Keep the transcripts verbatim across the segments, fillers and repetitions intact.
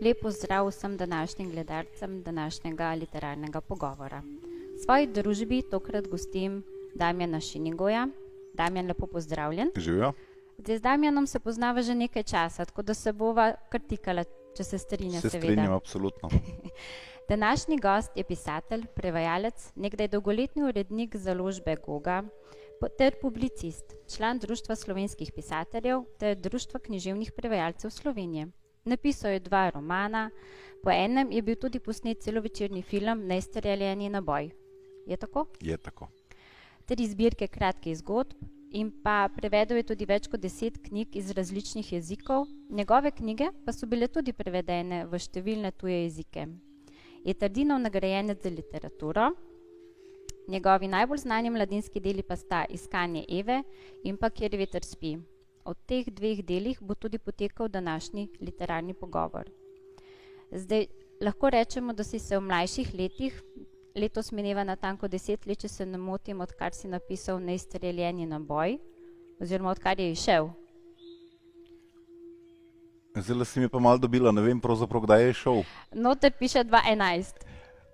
Lep pozdrav vsem današnjim gledalcem današnjega literarnega pogovora. V svoji družbi tokrat gostim Damjana Šinigoja. Damjan, lepo pozdravljen. Živijo. Zdaj, z Damjanom se poznava že nekaj časa, tako da se bova kar tikala, če se strinja, se seveda. Se strinjam, absolutno. Današnji gost je pisatelj, prevajalec, nekdaj dolgoletni urednik založbe Goga ter publicist, član Društva slovenskih pisateljev ter Društva književnih prevajalcev Slovenije. Napisal je dva romana, po enem je bil tudi posnet celovečerni film Neizstreljeni naboj. Je tako? Je tako. Tri zbirke kratkih zgodb in pa prevedel je tudi več kot deset knjig iz različnih jezikov. Njegove knjige pa so bile tudi prevedene v številne tuje jezike. Je Tardinov nagrajenec za literaturo. Njegovi najbolj znani mladinski deli pa sta Iskanje Eve in pa Kjer veter spi. Od teh dveh delih bo tudi potekal današnji literarni pogovor. Zdaj, lahko rečemo, da si se v mlajših letih, letos mineva natanko deset let, če se ne motim, odkar si napisal Neizstreljeni naboj, oziroma odkar je izšel. Zdaj si mi pa malo dobila, ne vem pravzaprav, kdaj je šel. Noter piše dva enajst.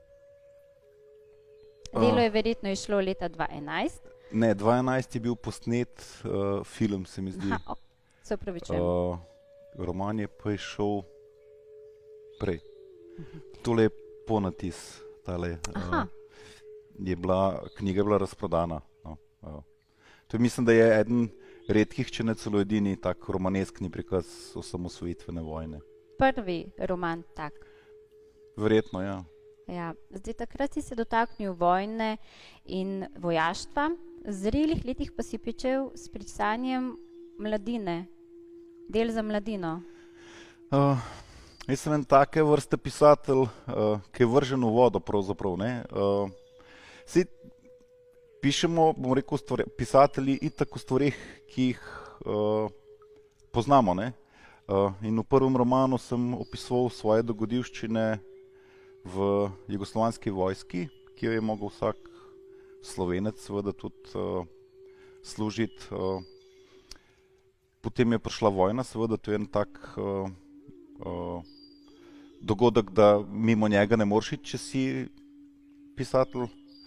Delo je verjetno išlo leta dva enajst. Ne, dva enajst je bil posnet uh, film, se mi zdi. Aha, se upravičujem. Uh, roman je pa išel prej. Uh-huh. Tole je ponatis, tale. Uh, je bila, knjiga je bila razprodana. No, uh. To je, mislim, da je eden redkih, če ne celo edini tak romaneskni prikaz osamosvojitvene vojne. Prvi roman tak. Verjetno, ja. Ja, zdaj takrat si se dotaknil vojne in vojaštva, v zrelih letih pa si pričel s pisanjem mladine, del za mladino. Uh, jaz sem en take vrste pisatelj, uh, ki je vržen v vodo pravzaprav. Ne? Uh, si pišemo, bom rekel, stvore, pisatelji itak o stvareh, ki jih uh, poznamo. Ne? Uh, in v prvem romanu sem opisoval svoje dogodivščine v jugoslovanski vojski, ki jo je mogel vsak Slovenec seveda tudi uh, služiti. Uh, potem je prišla vojna, seveda to je en tak uh, uh, dogodek, da mimo njega ne moreš iti, če si pisatelj.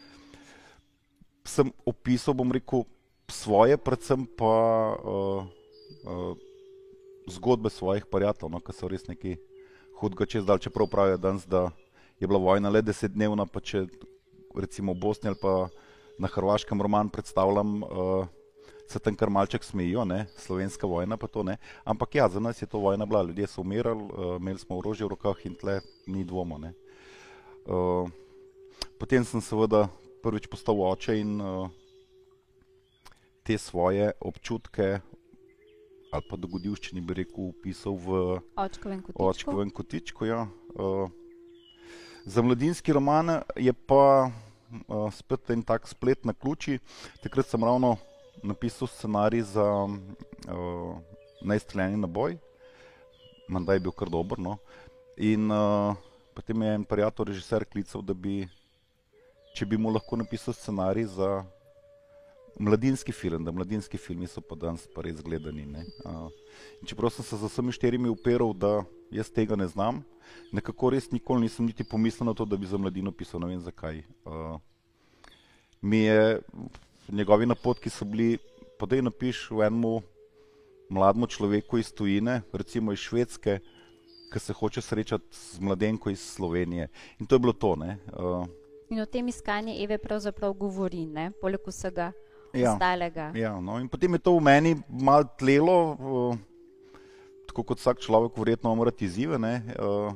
Sem opisal, bom rekel, svoje, predvsem pa uh, uh, zgodbe svojih prijateljev, no, ki so res nekaj hudega čez dal, čeprav pravijo danes, da je bila vojna le desetdnevna, pa če recimo v Bosni ali pa na Hrvaškem roman predstavljam, uh, se tam kar malček smejijo, ne, slovenska vojna pa to ne, ampak ja, za nas je to vojna bila, ljudje so umirali, uh, imeli smo orožje v rokah in tle ni dvoma, ne. Uh, potem sem seveda prvič postal oče in uh, te svoje občutke ali pa dogodivščini bi rekel upisal v Očkovem kotičku. Očkovem kotičku, ja. Uh, Za mladinski roman je pa uh, spet en tak splet na ključi. Takrat sem ravno napisal scenarij za uh, Neizstreljeni naboj. Menda je bil kar dober, no. In uh, potem je en prijatelj režiser klical, da bi, če bi mu lahko napisal scenarij za mladinski film, da mladinski filmi so pa danes pa res gledani, ne. Uh, in čeprav sem se za vsemi štirimi upiral, da jaz tega ne znam, nekako res nikoli nisem niti pomislil na to, da bi za mladino pisal, ne vem zakaj. Uh, mi je, njegovi napotki so bili, pa daj napiš v enemu mlademu človeku iz tujine, recimo iz Švedske, ki se hoče srečati z mladenko iz Slovenije. In to je bilo to, ne. Uh, in o tem Iskanje Eve pravzaprav govori, ne, poleg vsega ja, ostalega. Ja, no, in potem je to v meni malo tlelo, uh, tako kot vsak človek verjetno mora izzive, ne. Uh,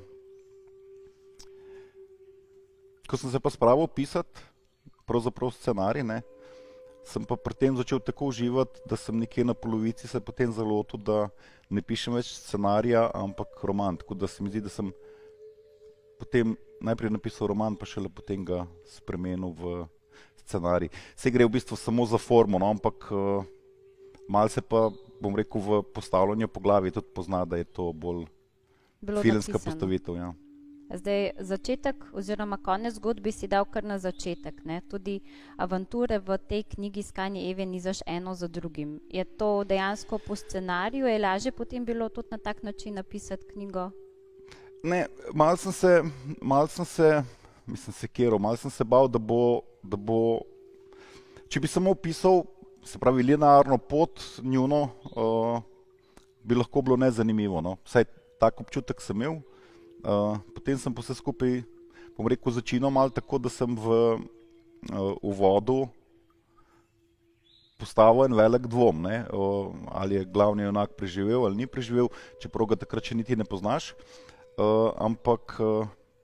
ko sem se pa spravil pisati, pravzaprav scenarij, ne, sem pa pri tem začel tako uživati, da sem nekje na polovici se potem zalotil, da ne pišem več scenarija, ampak roman. Tako da se mi zdi, da sem potem najprej napisal roman, pa šele potem ga spremenil v scenarij. Se gre v bistvu samo za formo, no, ampak uh, malo se pa, bom rekel, v postavljanju po glavi tudi pozna, da je to bolj Bilo filmska napisano. postavitev. Ja. Zdaj, začetek oziroma konec zgodbi si dal kar na začetek, ne? Tudi avanture v tej knjigi Iskanje Eve nizaš eno za drugim. Je to dejansko po scenariju, je lažje potem bilo tudi na tak način napisati knjigo? Ne, malo sem se, malo sem se, mislim se keral, malo sem se bal, da bo, da bo, če bi samo opisal, se pravi, linearno pot njuno, uh, bi lahko bilo nezanimivo, no. Vsaj tak občutek sem imel. Uh, potem sem pa vse skupaj, bom rekel, začinal malo tako, da sem v uh, uvodu postavil en velik dvom, ne, uh, ali je glavni junak preživel ali ni preživel, čeprav ga takrat še niti ne poznaš. Uh, ampak uh,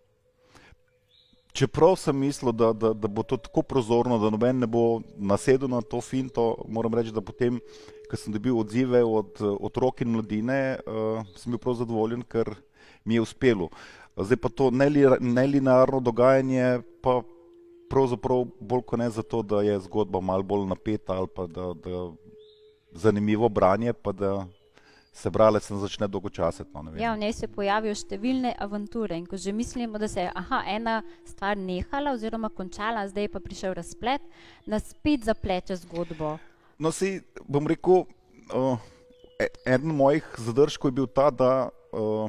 čeprav sem mislil, da, da, da bo to tako prozorno, da noben ne bo nasedel na to finto, moram reči, da potem, ko sem dobil odzive od otrok in mladine, uh, sem bil prav zadovoljen, ker mi je uspelo. Zdaj pa to nelinearno dogajanje pa pravzaprav bolj kot ne zato, da je zgodba malo bolj napeta ali pa da, da zanimivo branje, pa da se bralec ne začne dolgočasiti. No, ne vem. Ja, v njej se pojavijo številne avanture in ko že mislimo, da se je aha, ena stvar nehala oziroma končala, zdaj je pa prišel razplet, nas spet zapleče zgodbo. No, si bom rekel, uh, eden mojih zadržkov je bil ta, da uh,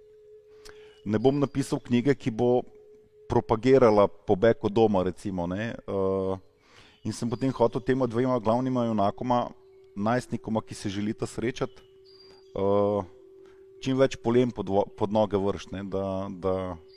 ne bom napisal knjige, ki bo propagirala pobeg od doma, recimo, ne. Uh, in sem potem hotel tema dvema glavnima junakoma, najstnikoma, ki se želita srečati, Uh, čim več polem pod, pod noge vrš, ne, da, da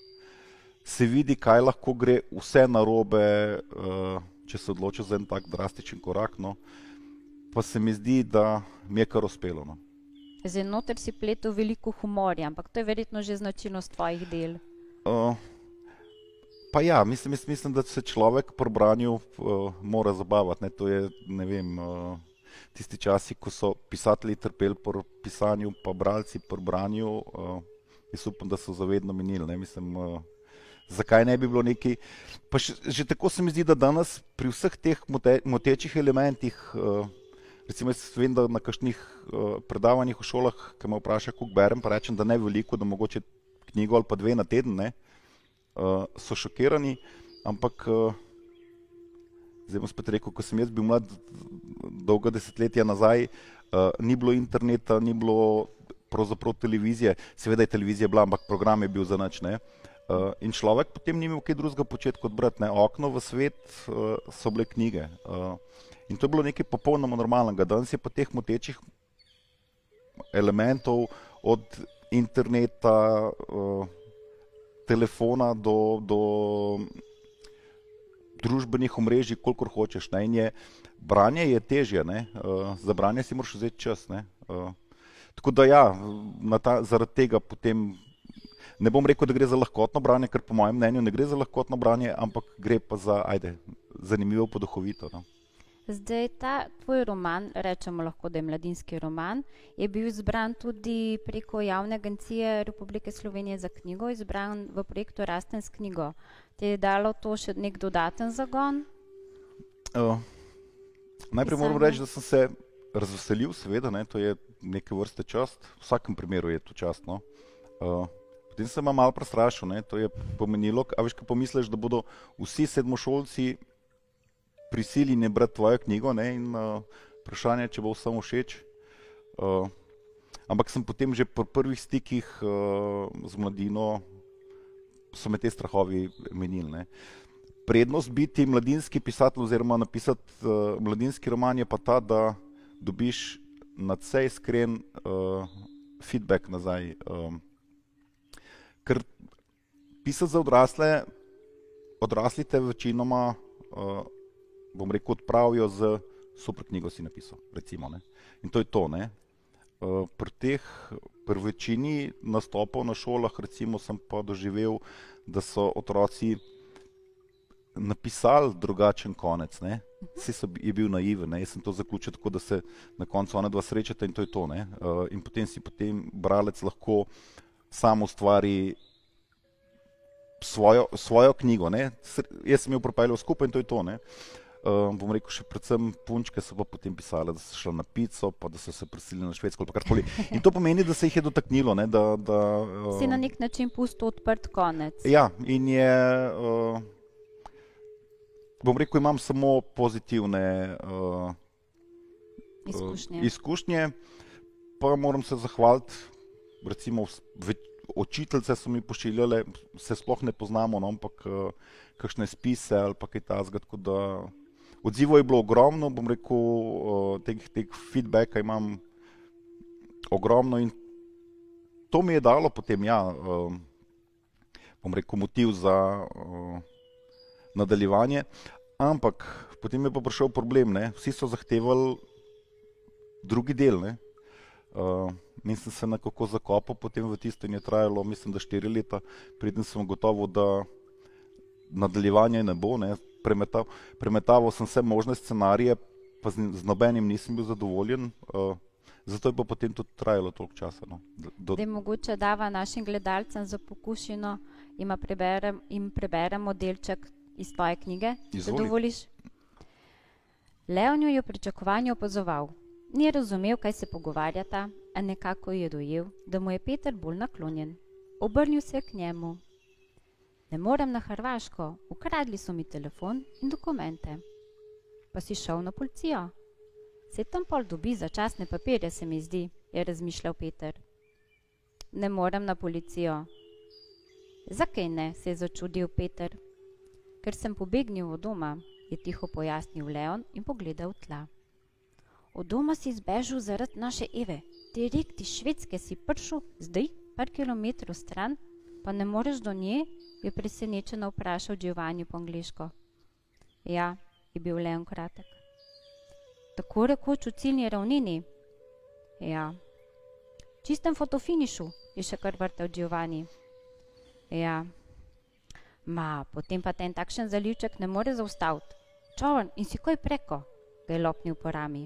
se vidi, kaj lahko gre vse narobe, uh, če se odloči za en tak drastičen korak, no. Pa se mi zdi, da mi je kar uspelo. No. Zdaj, noter si pletel veliko humorja, ampak to je verjetno že značilnost tvojih del. Uh, pa ja, mislim, mislim, da se človek pri branju uh, mora zabavati, ne, to je, ne vem, uh, tisti časi, ko so pisatelji trpeli pri pisanju, pa bralci pri branju, uh, jaz upam, da so zavedno minili, ne, mislim, uh, zakaj ne bi bilo neki, pa še, že tako se mi zdi, da danes pri vseh teh mote, motečih elementih, uh, recimo jaz vem, da na kakšnih uh, predavanjih v šolah, ki me vpraša, koliko berem, pa rečem, da ne veliko, da mogoče knjigo ali pa dve na teden, ne, uh, so šokirani, ampak uh, zdaj bom spet rekel, ko sem jaz bil mlad, dolga desetletja nazaj, uh, ni bilo interneta, ni bilo pravzaprav televizije, seveda je televizija bila, ampak program je bil za nič, ne. Uh, in človek potem ni imel kaj drugega početi kot brati, ne. Okno v svet uh, so bile knjige. Uh, in to je bilo nekaj popolnoma normalnega. Danes je pa teh motečih elementov od interneta, uh, telefona do, do družbenih omrežij, kolikor hočeš, ne, in je, branje je težje, ne, uh, za branje si moraš vzeti čas, ne, uh, tako da ja, na ta, zaradi tega potem, ne bom rekel, da gre za lahkotno branje, ker po mojem mnenju ne gre za lahkotno branje, ampak gre pa za, ajde, zanimivo poduhovito, no. Zdaj, ta tvoj roman, rečemo lahko, da je mladinski roman, je bil izbran tudi preko Javne agencije Republike Slovenije za knjigo, izbran v projektu Rasten s knjigo. Te je dalo to še nek dodaten zagon? Uh, najprej moram reči, da sem se razveselil, seveda, ne, to je neke vrste čast, v vsakem primeru je to čast, no. Uh, potem sem me malo prestrašil, ne, to je pomenilo, a veš, ko pomisliš, da bodo vsi sedmošolci prisiljeni brati tvojo knjigo, ne, in uh, vprašanje, če bo vsem všeč. Uh, ampak sem potem že pri prvih stikih uh, z mladino, so me te strahovi menili, ne. Prednost biti mladinski pisatelj oziroma napisati uh, mladinski roman je pa ta, da dobiš nadvse iskren uh, feedback nazaj. Um, ker pisati za odrasle, odrasli te večinoma uh, bom rekel, odpravijo z super knjigo si napisal, recimo, ne. In to je to, ne. Uh, pri teh, pri večini nastopov na šolah, recimo, sem pa doživel, da so otroci napisali drugačen konec, ne. Saj so, je bil naiven, ne. Jaz sem to zaključil tako, da se na koncu ona dva srečata in to je to, ne. Uh, in potem si potem bralec lahko sam ustvari svojo, svojo knjigo, ne. Jaz sem jo propeljal skupaj in to je to, ne. Uh, bom rekel, še predvsem punčke so pa potem pisale, da so šle na pico, pa da so se preselili na Švedsko, ali pa karkoli. In to pomeni, da se jih je dotaknilo, ne, da... da uh, si na nek način pustil odprt konec. Ja, in je... Uh, bom rekel, imam samo pozitivne uh, izkušnje. Uh, izkušnje, pa moram se zahvaliti recimo učiteljice so mi pošiljale, se sploh ne poznamo, no, ampak uh, kakšne spise ali pa kaj takega, tako da odzivov je bilo ogromno, bom rekel, uh, teh, teh feedbacka imam ogromno in to mi je dalo potem, ja, uh, bom rekel, motiv za uh, nadaljevanje, ampak potem je pa prišel problem, ne, vsi so zahtevali drugi del, ne, uh, mislim se nekako zakopal potem v tisto in je trajalo, mislim, da štiri leta, preden sem gotovo, da nadaljevanje ne bo, ne, premetav, premetaval sem vse možne scenarije, pa z, z nobenim nisem bil zadovoljen, uh, zato je pa potem tudi trajalo toliko časa. No. Do... Zdaj mogoče dava našim gledalcem za pokušino in preberem, im preberemo delček iz tvoje knjige, če dovoliš. Leon jo je v pričakovanju opazoval. Ni razumel, kaj se pogovarjata, a nekako je dojel, da mu je Peter bolj naklonjen. Obrnil se je k njemu. Ne morem na Hrvaško, ukradli so mi telefon in dokumente. Pa si šel na policijo. Se tam pol dobi začasne papirje, se mi zdi, je razmišljal Peter. Ne morem na policijo. Zakaj ne, se je začudil Peter. Ker sem pobegnil od doma, je tiho pojasnil Leon in pogledal tla. Od doma si zbežal zaradi naše Eve. Direkt iz Švedske si prišel, zdaj par kilometrov stran, pa ne moreš do nje, je presenečeno vprašal Giovanni po angliško. Ja, je bil Leon kratek. Tako rekoč v ciljni ravnini? Ja. Čistem fotofinišu, je še kar vrtel Giovanni. Ja. Ma, potem pa ten takšen zalivček ne more zaustaviti. Čovn in si koj preko, ga je lopnil po rami.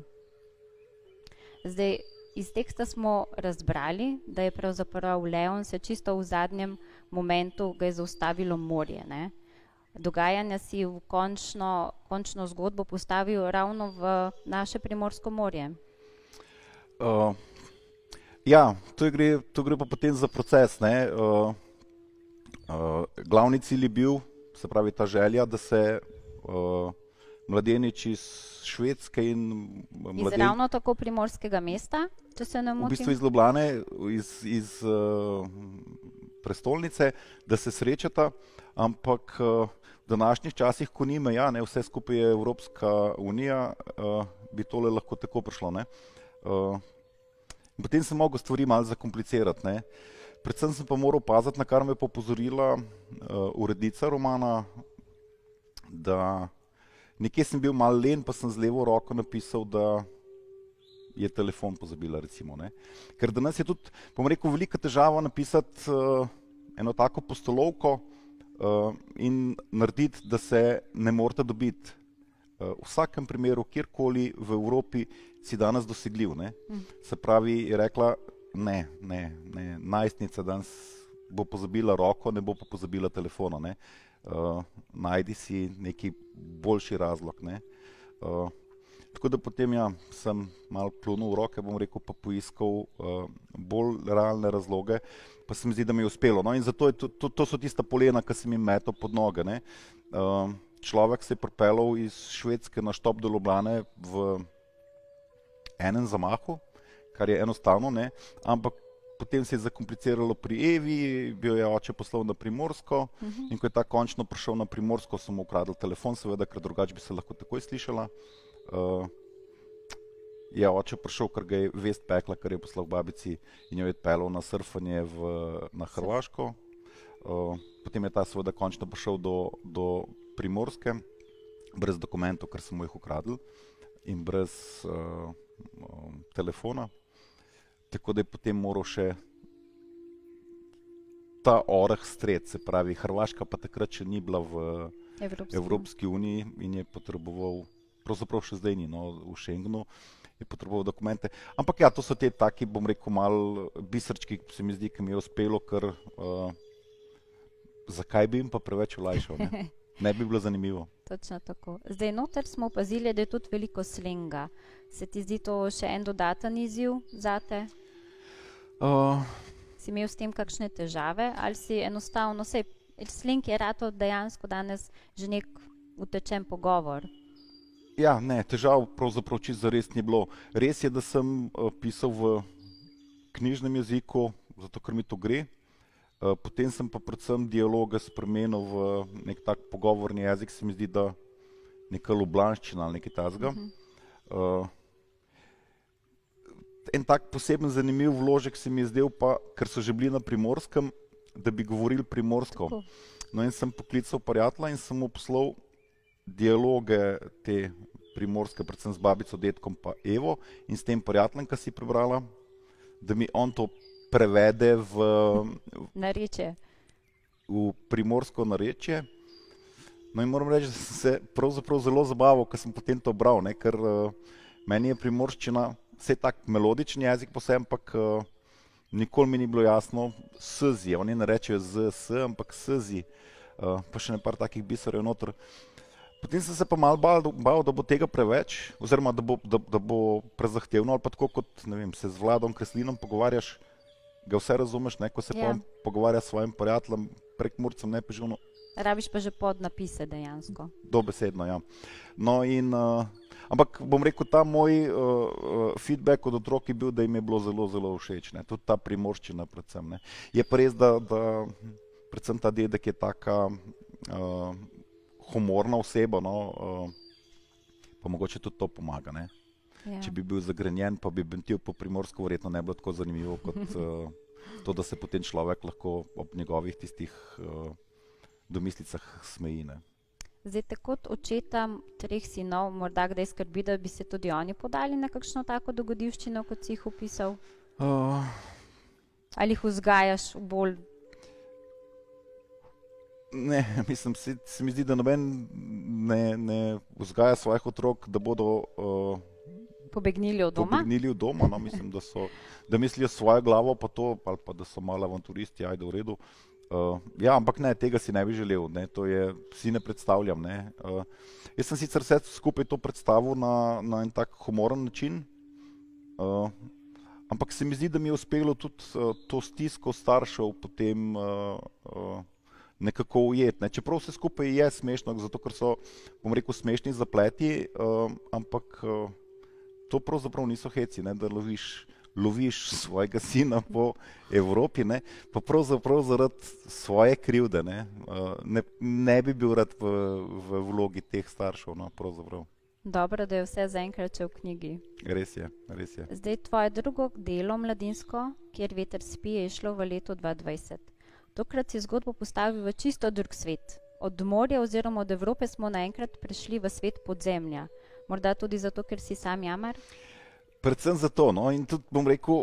Zdaj, iz teksta smo razbrali, da je pravzaprav Leon se čisto v zadnjem momentu ga je zaustavilo morje, ne? Dogajanja si v končno, končno zgodbo postavil ravno v naše Primorsko morje. Uh, ja, to gre, to gre pa potem za proces, ne? Uh, uh, glavni cilj je bil, se pravi ta želja, da se uh, mladenič iz Švedske in mladen... Iz ravno tako primorskega mesta, če se ne motim? V bistvu iz Ljubljane, iz, iz uh, prestolnice, da se srečata, ampak uh, v današnjih časih, ko ni meja, ne, vse skupaj je Evropska unija, uh, bi tole lahko tako prišlo, ne. Uh, potem sem mogel stvari malo zakomplicirati, ne. Predvsem sem pa moral paziti, na kar me je popozorila uh, urednica romana, da nekje sem bil malo len, pa sem z levo roko napisal, da je telefon pozabila, recimo, ne. Ker danes je tudi, bom rekel, velika težava napisati uh, eno tako postolovko uh, in narediti, da se ne morete dobiti. Uh, v vsakem primeru, kjerkoli v Evropi si danes dosegljiv, ne. Mm. Se pravi, je rekla, ne, ne, ne, najstnica danes bo pozabila roko, ne bo pa pozabila telefona, ne. Uh, najdi si neki boljši razlog, ne. Uh, tako da potem ja, sem malo plunil v roke, bom rekel, pa poiskal uh, bolj realne razloge, pa se mi zdi, da mi je uspelo. No, in zato je to, to, to so tista polena, ki sem jim metal pod noge, ne. Uh, človek se je pripeljal iz Švedske na štop do Ljubljane v enem zamahu, kar je enostavno, ne, ampak potem se je zakompliciralo pri Evi, bil je oče poslal na Primorsko uh-huh. in ko je ta končno prišel na Primorsko, sem mu ukradel telefon, seveda, ker drugače bi se lahko takoj slišala. Uh, je oče prišel, ker ga je vest pekla, ker je poslal babici in jo je odpeljal na surfanje v, na Hrvaško. Uh, potem je ta seveda končno prišel do, do Primorske, brez dokumentov, ker sem mu jih ukradel in brez uh, uh, telefona. Tako da je potem moral še ta oreh stret, se pravi, Hrvaška pa takrat še ni bila v Evropski, Evropski uniji in je potreboval, pravzaprav še zdaj ni, no, v Schengenu, je potreboval dokumente. Ampak ja, to so te taki, bom rekel, malo bisrčki, se mi zdi, ki mi je uspelo, ker uh, zakaj bi jim pa preveč olajšal, ne? Ne bi bilo zanimivo. Točno tako. Zdaj noter smo opazili, da je tudi veliko slenga. Se ti zdi to še en dodaten izziv zate? Uh, si imel s tem kakšne težave ali si enostavno, sej sleng je rato dejansko danes že nek utečen pogovor? Ja, ne, težav pravzaprav čisto zares ni bilo. Res je, da sem uh, pisal v knjižnem jeziku, zato ker mi to gre. Uh, potem sem pa predvsem dialoge spremenil v nek tak pogovorni jezik, se mi zdi, da neka ljubljanščina ali nekaj takega. Uh, en tak poseben zanimiv vložek se mi je zdel pa, ker so že bili na Primorskem, da bi govorili primorsko. Tako. No in sem poklical prijatelja in sem mu poslal dialoge te primorske, predvsem z babico, dedkom pa Evo in s tem prijateljem, ki si prebrala, da mi on to prevede v, Narečje. v primorsko narečje. No in moram reči, da sem se pravzaprav zelo zabaval, ker sem potem to bral, ne? Ker uh, meni je primorščina vse tak melodičen jezik posebej, ampak uh, nikoli mi ni bilo jasno szi, oni ne rečejo z, s, ampak szi, uh, pa še nepar takih biserjev noter. Potem sem se pa malo bal, bal, da bo tega preveč, oziroma da bo, da, da bo prezahtevno, ali pa tako kot, ne vem, se z Vladom Kreslinom pogovarjaš, ga vse razumeš, ne, ko se Ja. pa on pogovarja s svojim prijateljem, Prekmurcem, ne, Pežuno, Rabiš pa že podnapise dejansko. dobesedno, ja. No in, uh, ampak bom rekel, ta moj uh, uh, feedback od otrok je bil, da jim je bilo zelo, zelo všeč, ne, tudi ta primorščina predvsem, ne. Je pa res, da, da predvsem ta dedek je taka uh, humorna oseba, no, uh, pa mogoče tudi to pomaga, ne. Ja. Če bi bil zagrenjen, pa bi bentil po primorsko, verjetno ne bi bilo tako zanimivo, kot uh, to, da se potem človek lahko ob njegovih tistih uh, domislicah smeji, ne. Zdaj, te kot očeta treh sinov, morda kdaj skrbi, da bi se tudi oni podali na kakšno tako dogodivščino, kot si jih opisal? Uh, Ali jih vzgajaš v bolj ne, mislim, se, se mi zdi, da noben ne, ne vzgaja svojih otrok, da bodo uh, pobegnili od doma? pobegnili od doma, no, mislim, da so, da mislijo svojo glavo pa to, ali pa da so malo avanturisti, ajde v redu. Uh, ja, ampak ne, tega si ne bi želel, ne, to je, si ne predstavljam, ne. Uh, jaz sem sicer vse skupaj to predstavil na, na en tak humoren način, uh, ampak se mi zdi, da mi je uspelo tudi uh, to stisko staršev potem uh, uh, nekako ujeti, ne. Čeprav vse skupaj je smešno, zato ker so, bom rekel, smešni zapleti, uh, ampak uh, to pravzaprav niso heci, ne, da loviš loviš svojega sina po Evropi, ne, pa pravzaprav zaradi svoje krivde, ne, ne, ne bi bil rad v, v vlogi teh staršev, no, pravzaprav. Dobro, da je vse zaenkrat še v knjigi. Res je, res je. Zdaj, tvoje drugo delo, Mladinsko, Kjer veter spi, je šlo v letu dva dvajset. Tokrat si zgodbo postavil v čisto drug svet. Od morja oziroma od Evrope smo naenkrat prišli v svet podzemlja. Morda tudi zato, ker si sam jamar? Predvsem zato, no, in tudi bom rekel,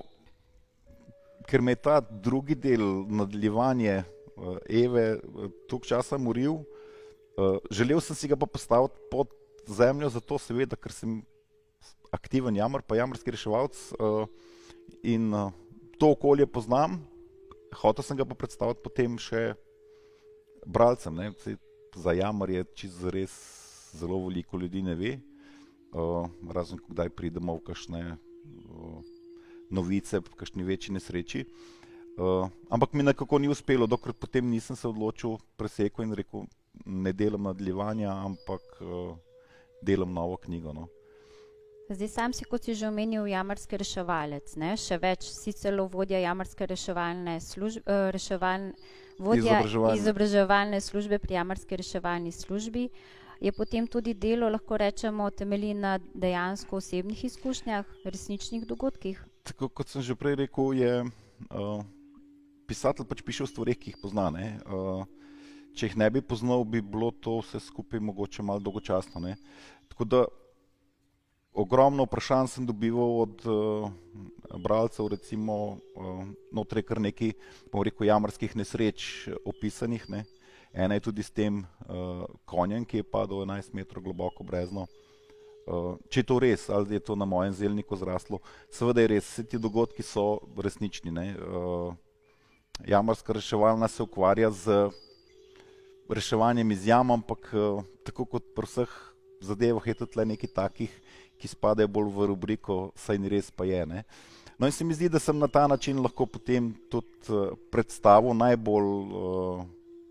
ker me je ta drugi del, nadaljevanje uh, Eve, uh, toliko časa moril, uh, želel sem si ga pa postaviti pod zemljo, zato seveda, ker sem aktiven jamar, pa jamarski reševalc uh, in uh, to okolje poznam, hotel sem ga pa predstaviti potem še bralcem, ne, za jamar je čisto res zelo veliko ljudi ne ve. Uh, razen ko kdaj pridemo v kakšne uh, novice, v kakšni večji nesreči. Uh, ampak mi nekako ni uspelo, dokler potem nisem se odločil, presekal in rekel, ne delam nadaljevanja, ampak uh, delam novo knjigo, no. Zdaj sam si, kot si že omenil, jamarski reševalec, ne? Še več, si celo vodja jamarske reševalne službe, uh, reševalne, vodja Izobraževalne. izobraževalne službe pri jamarski reševalni službi. Je potem tudi delo, lahko rečemo, temelji na dejansko osebnih izkušnjah, resničnih dogodkih? Tako kot sem že prej rekel, je uh, pisatelj pač piše o stvareh, ki jih pozna, ne. Uh, če jih ne bi poznal, bi bilo to vse skupaj mogoče malo dolgočasno, ne. Tako da ogromno vprašanj sem dobival od uh, bralcev, recimo uh, notraj kar nekaj, bom rekel, jamarskih nesreč opisanih, ne. Ena je tudi s tem uh, konjem, ki je padel enajst metrov globoko v brezno. Uh, če je to res, ali je to na mojem zelniku zraslo, seveda je res, vse ti dogodki so resnični, ne. Uh, jamarska reševalna se ukvarja z reševanjem iz jam, ampak uh, tako kot pri vseh zadevah je tudi nekaj takih, ki spadajo bolj v rubriko saj ni res, pa je, ne. No in se mi zdi, da sem na ta način lahko potem tudi uh, predstavil najbolj uh,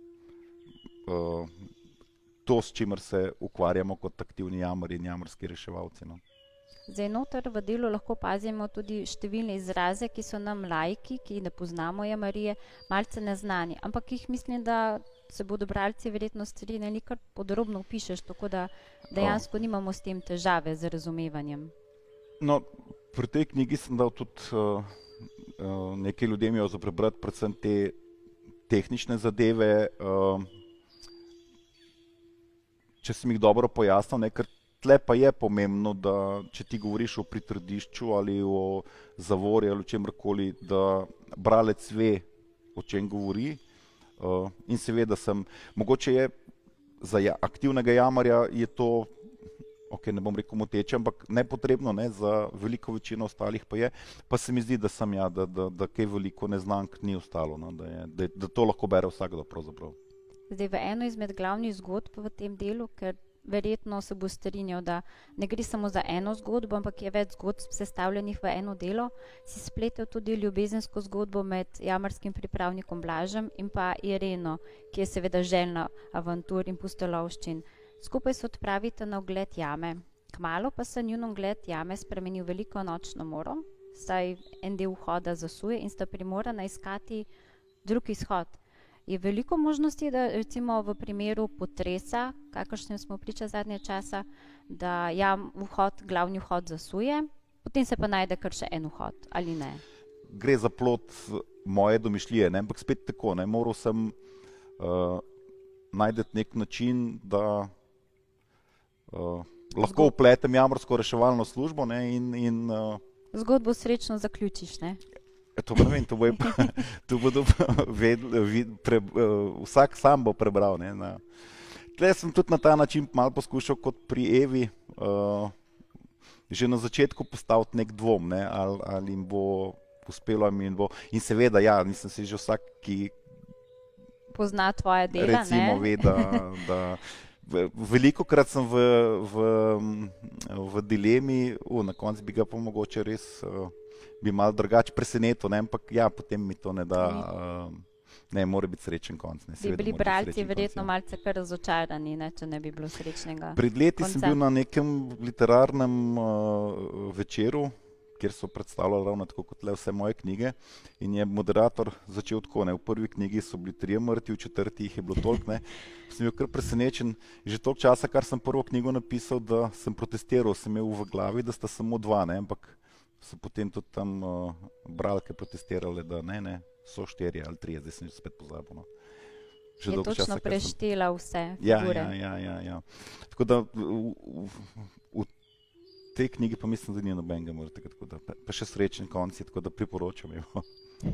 Uh, to, s čimer se ukvarjamo kot aktivni jamari in jamarski reševalci, no. Zdaj, noter v delu lahko pazimo tudi številne izraze, ki so nam laiki, ki ne poznamo jamarije, malce neznani, ampak jih mislim, da se bodo bralci verjetno strinjali, kar podrobno opišeš, tako da dejansko nimamo s tem težave z razumevanjem. No, pri tej knjigi sem dal tudi uh, uh, nekaj ljudem jo za prebrati, predvsem te tehnične zadeve, uh, če sem jih dobro pojasnil, ne, ker tle pa je pomembno, da če ti govoriš o pritrdišču ali o zavori ali o čemrkoli, da bralec ve, o čem govori. Uh, in seveda sem, mogoče je za ja, aktivnega jamarja je to, ok, ne bom rekel moteče, ampak nepotrebno, ne, za veliko večino ostalih pa je, pa se mi zdi, da sem ja, da, da, da kaj veliko neznank ni ostalo, no, da, je, da, da to lahko bere vsakdo pravzaprav. Zdaj, v eno izmed glavnih zgodb v tem delu, ker verjetno se bo strinjal, da ne gre samo za eno zgodbo, ampak je več zgodb sestavljenih v eno delo, si spletel tudi ljubezensko zgodbo med jamarskim pripravnikom Blažem in pa Ireno, ki je seveda željna avantur in pustolovščin. Skupaj se odpravite na ogled jame. Kmalu pa se njun ogled jame spremeni v veliko nočno moro, saj en del vhoda zasuje in sta primorana iskati drug izhod. Je veliko možnosti, da recimo v primeru potresa, kakršnem smo priča zadnje časa, da jam vhod, glavni vhod zasuje, potem se pa najde kar še en vhod, ali ne? Gre za plod moje domišljije, ne? Ampak spet tako, ne? Moral sem uh, najti nek način, da uh, lahko vpletem jamarsko reševalno službo, ne? in, in uh, zgodbo srečno zaključiš, ne? To ne vem, to bo, to bodo vedeli, pre, vsak sam bo prebral. Ne, na. Tle sem tudi na ta način malo poskušal kot pri Evi uh, že na začetku postaviti nek dvom, ne, ali, ali jim bo uspelo in bo. In seveda, ja, mislim si že vsak, ki pozna tvoje dela, recimo, ne? ve, da, da veliko krat sem v, v, v dilemi, uh, na koncu bi ga pa mogoče res uh, bi malo drugače presenetil, ne, ampak ja, potem mi to ne da, uh, ne, mora biti srečen konc. Ne, bi bili bralci verjetno konc, ja. malce kar razočarani, ne, če ne bi bilo srečnega Pred leti konca. Sem bil na nekem literarnem uh, večeru, kjer so predstavljali ravno tako kot le vse moje knjige in je moderator začel tako, ne, v prvi knjigi so bili trije mrtvi, v četrti jih je bilo toliko, ne, sem bil kar presenečen, že toliko časa, kar sem prvo knjigo napisal, da sem protestiral, sem imel v glavi, da sta samo dva, ne, ampak so potem tudi tam uh, bralke protestirale, da ne, ne, so štirje ali trije, zdaj sem že spet pozabil. No. Je točno časa, preštela sem... vse ja, figure. Ja, ja, ja, ja. Tako da v, v, v tej knjigi pa mislim, da ni nobenega mrtvega, tako da pa, pa še srečen konci, tako da priporočam jo.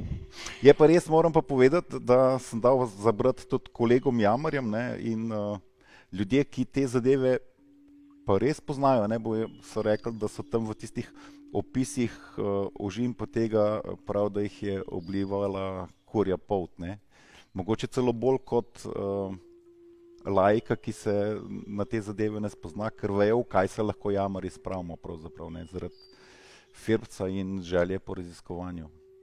Je pa res, moram pa povedati, da sem dal zabrati tudi kolegom jamarjem, ne, in uh, ljudje, ki te zadeve pa res poznajo, ne, bo so rekli, da so tam v tistih opisih uh, ožim pa tega prav, da jih je oblivala kurja polt, ne. Mogoče celo bolj kot uh, laika, ki se na te zadeve ne spozna, ker vejo, kaj se lahko jamari spravimo pravzaprav, ne, zaradi firbca in želje po raziskovanju.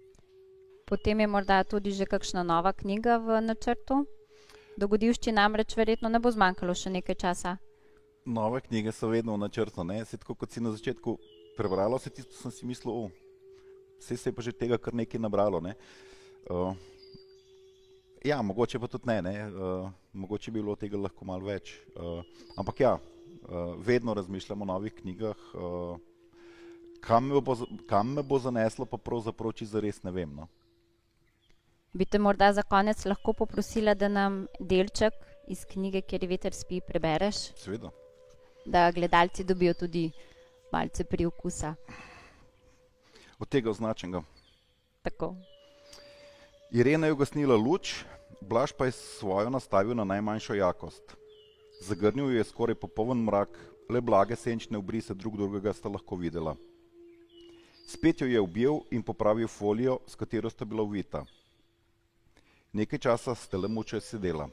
Potem je morda tudi že kakšna nova knjiga v načrtu? Dogodivšči namreč verjetno ne bo zmanjkalo še nekaj časa. Nove knjige so vedno v načrtu, ne, se tako kot si na začetku prebralo se tisto, sem si mislil, o, vse se je pa že tega kar nekaj nabralo, ne. Uh, ja, mogoče pa tudi ne, ne, uh, mogoče bi bilo tega lahko malo več, uh, ampak ja, uh, vedno razmišljam o novih knjigah, uh, kam, me bo, kam me bo zaneslo, pa pravzaprav čisto zares ne vem, no. Bi te morda za konec lahko poprosila, da nam delček iz knjige Kjer veter spi prebereš? Seveda. Da gledalci dobijo tudi malce priokusa. Od tega označenega. Tako. Irena je ugasnila luč, Blaž pa je svojo nastavil na najmanjšo jakost. Zagrnil jo je skoraj popoln mrak, le blage senčne obrise drug drugega sta lahko videla. Spet jo je objel in popravil folijo, s katero sta bila uvita. Nekaj časa sta le muče sedela.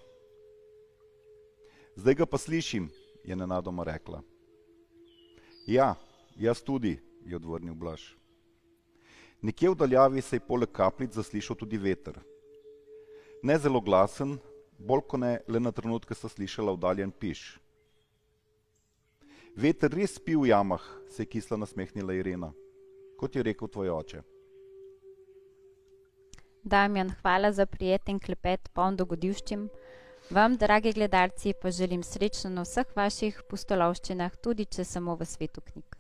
Zdaj ga pa slišim, je nenadoma rekla. Ja, jaz tudi, je odvrnil Blaž. Nekje v daljavi se je poleg kapljic zaslišal tudi veter. Ne zelo glasen, bolj ko ne, le na trenutke sta slišala oddaljen piš. Veter res spi v jamah, se je kislo nasmehnila Irena. Kot je rekel tvoj oče. Damjan, hvala za prijeten klepet, poln dogodivščin. Vam, dragi gledalci, pa želim srečno na vseh vaših pustolovščinah, tudi če samo v svetu knjig.